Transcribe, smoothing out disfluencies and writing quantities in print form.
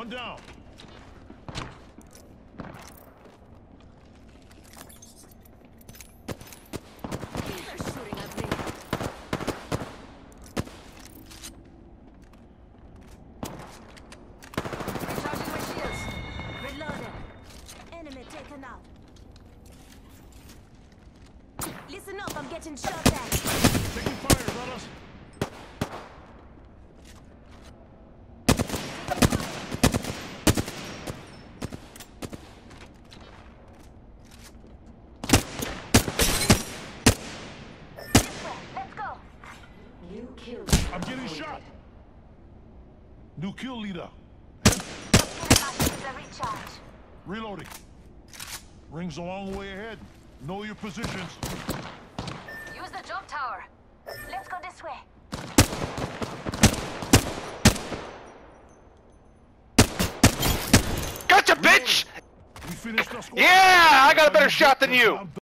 down. They're shooting at me. Recharging my shields. Reloading. Enemy taken out. Listen up, I'm getting shot at. Taking fire, brothers. Let's go. New kill. I'm getting shot. New kill leader. Recharge. Reloading. Ring's a long way ahead. Know your positions. Use the jump tower. Let's go this way. Gotcha, bitch! We finished our squad. Yeah, I got a better shot than you.